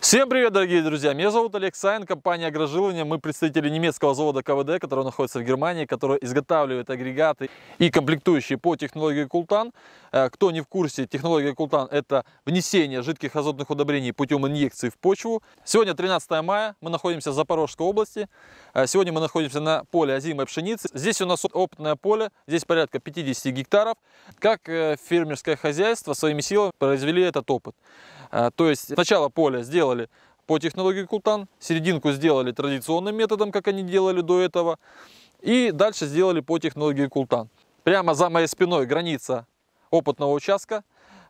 Всем привет, дорогие друзья! Меня зовут Олег Саин, компания Агрожилование. Мы представители немецкого завода КВД, который находится в Германии, который изготавливает агрегаты и комплектующие по технологии Култан. Кто не в курсе, технология Култан – это внесение жидких азотных удобрений путем инъекции в почву. Сегодня 13 мая, мы находимся в Запорожской области. Сегодня мы находимся на поле озимой пшеницы. Здесь у нас опытное поле, здесь порядка 50 гектаров. Как фермерское хозяйство своими силами произвели этот опыт. То есть сначала поле сделали по технологии Култан, серединку сделали традиционным методом, как они делали до этого, и дальше сделали по технологии Култан. Прямо за моей спиной граница опытного участка.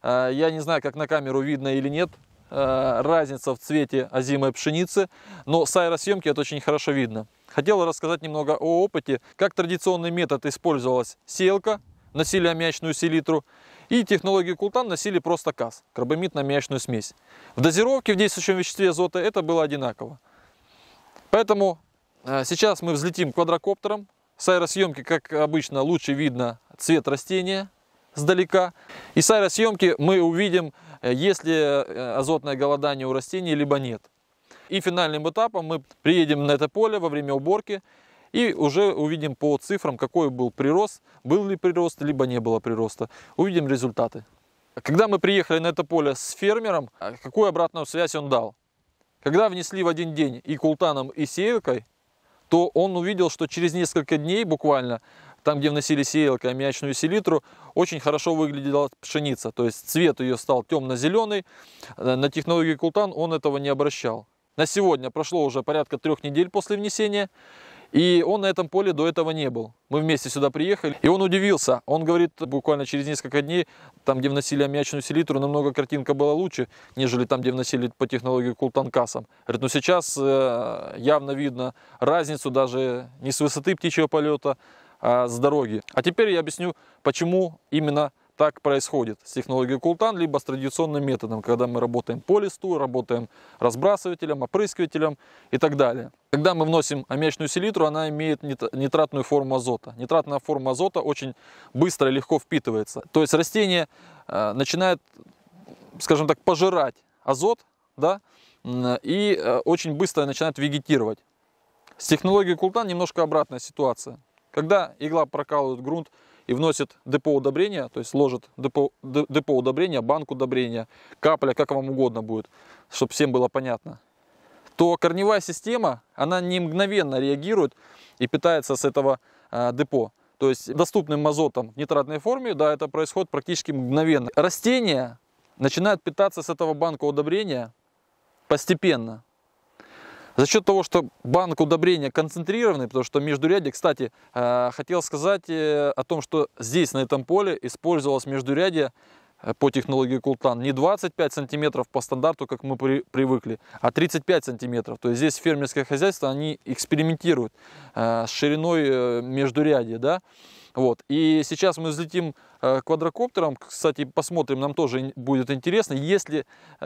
Я не знаю, как на камеру видно или нет, разница в цвете озимой пшеницы, но с аэросъемки это очень хорошо видно. Хотел рассказать немного о опыте, как традиционный метод использовалась сеялка, носили аммиачную селитру, и технологию Култан носили просто КАС, карбамидно-аммиачную смесь. В дозировке в действующем веществе азота это было одинаково. Поэтому сейчас мы взлетим квадрокоптером. С аэросъемки, как обычно, лучше видно цвет растения сдалека. И с аэросъемки мы увидим, есть ли азотное голодание у растений, либо нет. И финальным этапом мы приедем на это поле во время уборки и уже увидим по цифрам, какой был прирост, был ли прирост, либо не было прироста. Увидим результаты. Когда мы приехали на это поле с фермером, какую обратную связь он дал? Когда внесли в один день и култаном, и сеялкой, то он увидел, что через несколько дней буквально, там где вносили сеялкой аммиачную селитру, очень хорошо выглядела пшеница. То есть цвет ее стал темно-зеленый. На технологии Култан он этого не обращал. На сегодня прошло уже порядка 3 недель после внесения. И он на этом поле до этого не был. Мы вместе сюда приехали, и он удивился. Он говорит, буквально через несколько дней, там, где вносили аммиачную селитру, намного картинка была лучше, нежели там, где вносили по технологии Култан КАСом. Говорит, но сейчас явно видно разницу даже не с высоты птичьего полета, а с дороги. А теперь я объясню, почему именно так происходит с технологией Култан, либо с традиционным методом, когда мы работаем по листу, работаем разбрасывателем, опрыскивателем и так далее. Когда мы вносим аммиачную селитру, она имеет нитратную форму азота. Нитратная форма азота очень быстро и легко впитывается. То есть растение начинает, скажем так, пожирать азот, да, и очень быстро начинает вегетировать. С технологией Култан немножко обратная ситуация. Когда игла прокалывает грунт и вносит депо удобрения, то есть ложит депо удобрения, банку удобрения, капля, как вам угодно будет, чтобы всем было понятно, то корневая система, она не мгновенно реагирует и питается с этого депо. То есть доступным азотом в нитратной форме, да, это происходит практически мгновенно. Растения начинают питаться с этого банка удобрения постепенно. За счет того, что банк удобрения концентрированный, потому что междурядье, кстати, хотел сказать о том, что здесь, на этом поле, использовалось междурядье по технологии Култан не 25 сантиметров по стандарту, как мы привыкли, а 35 сантиметров. То есть здесь фермерское хозяйство, они экспериментируют с шириной междурядья, да. Вот. И сейчас мы взлетим квадрокоптером, кстати, посмотрим, нам тоже будет интересно, есть ли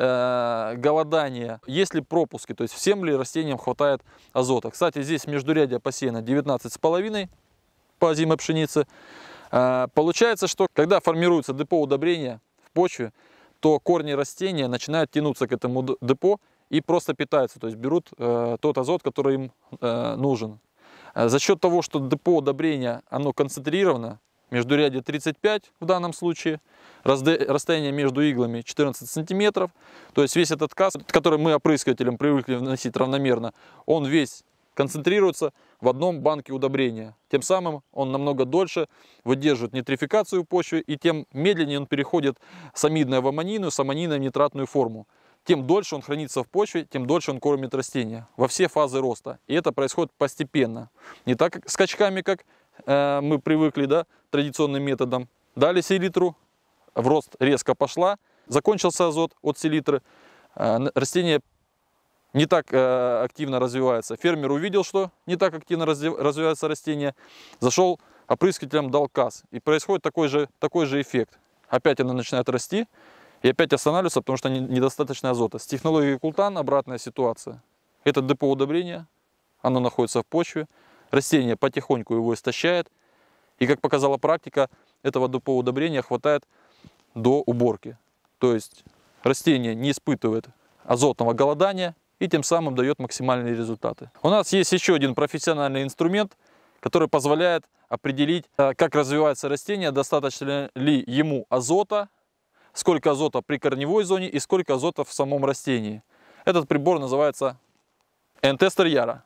голодание, есть ли пропуски, то есть всем ли растениям хватает азота. Кстати, здесь междурядье посеяно 19,5 по озимой пшенице. Получается, что когда формируется депо удобрения в почве, то корни растения начинают тянуться к этому депо и просто питаются, то есть берут тот азот, который им нужен. За счет того, что депо удобрения оно концентрировано, междурядье 35 в данном случае, расстояние между иглами 14 сантиметров, то есть весь этот КАС, который мы опрыскивателем привыкли вносить равномерно, он весь концентрируется в одном банке удобрения. Тем самым он намного дольше выдерживает нитрификацию почвы, и тем медленнее он переходит с амидной в аммонийную, с аммонийной в нитратную форму. Тем дольше он хранится в почве, тем дольше он кормит растения во все фазы роста. И это происходит постепенно. Не так скачками, как мы привыкли, да, традиционным методом. Дали селитру, в рост резко пошла, закончился азот от селитры, растение не так активно развивается. Фермер увидел, что не так активно развивается растение, зашел опрыскивателем, дал КАС. И происходит такой же эффект. Опять оно начинает расти. И опять останавливается, потому что недостаточно азота. С технологией Култан обратная ситуация. Это депо удобрения, оно находится в почве, растение потихоньку его истощает. И как показала практика, этого депо удобрения хватает до уборки. То есть растение не испытывает азотного голодания и тем самым дает максимальные результаты. У нас есть еще один профессиональный инструмент, который позволяет определить, как развивается растение, достаточно ли ему азота, сколько азота при корневой зоне и сколько азота в самом растении. Этот прибор называется N-тестер Yara.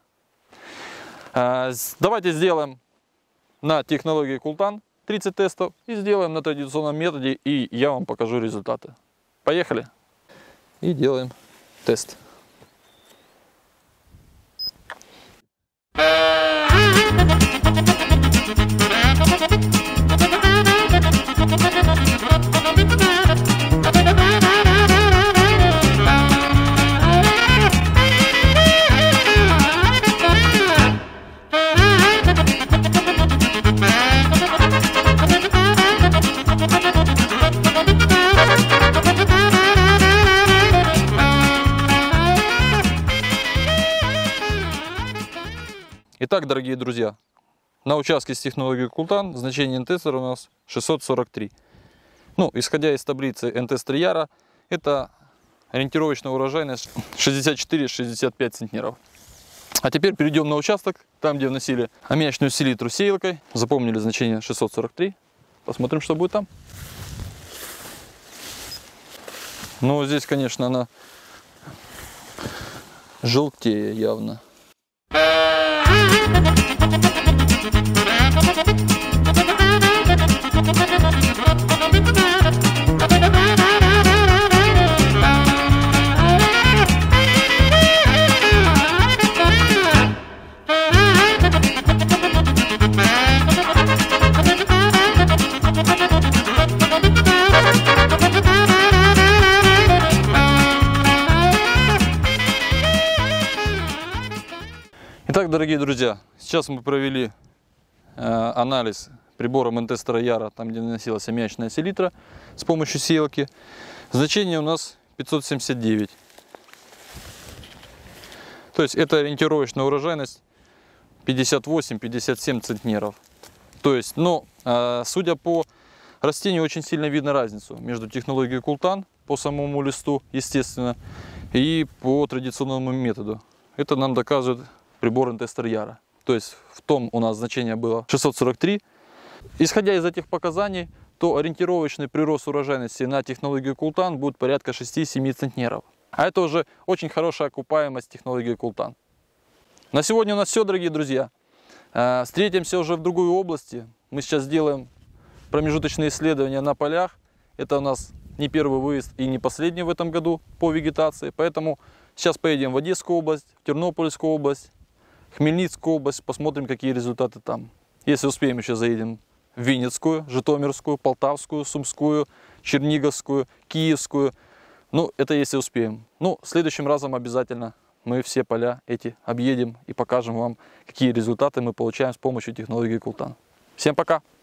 Давайте сделаем на технологии Култан 30 тестов и сделаем на традиционном методе, и я вам покажу результаты. Поехали! И делаем тест. Итак, дорогие друзья, на участке с технологией Култан значение N-тестера у нас 643. Ну, исходя из таблицы N-тестер Yara, это ориентировочная урожайность 64-65 центнеров. А теперь перейдем на участок, там, где вносили аммиачную селитру сеялкой. Запомнили значение 643. Посмотрим, что будет там. Ну, здесь, конечно, она желтее явно. Итак, дорогие друзья, сейчас мы провели анализ прибором N-тестера Yara, там где наносилась аммиачная селитра с помощью сеялки. Значение у нас 579. То есть это ориентировочная урожайность 58-57 центнеров. То есть, но судя по растению, очень сильно видно разницу между технологией Култан по самому листу, естественно, и по традиционному методу. Это нам доказывает прибор N-тестер Yara. То есть в том у нас значение было 643. Исходя из этих показаний, то ориентировочный прирост урожайности на технологию Култан будет порядка 6-7 центнеров. А это уже очень хорошая окупаемость технологии Култан. На сегодня у нас все, дорогие друзья. Встретимся уже в другой области. Мы сейчас сделаем промежуточные исследования на полях. Это у нас не первый выезд и не последний в этом году по вегетации. Поэтому сейчас поедем в Одесскую область, в Тернопольскую область, Хмельницкую область, посмотрим, какие результаты там. Если успеем, еще заедем в Винницкую, Житомирскую, Полтавскую, Сумскую, Черниговскую, Киевскую. Ну, это если успеем. Ну, следующим разом обязательно мы все поля эти объедем и покажем вам, какие результаты мы получаем с помощью технологии Култан. Всем пока!